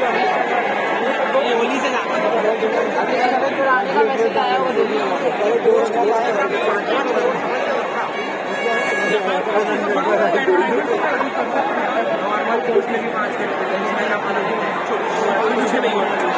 ये होली से जाता है। आने का मैसेज आया वो दे दिया।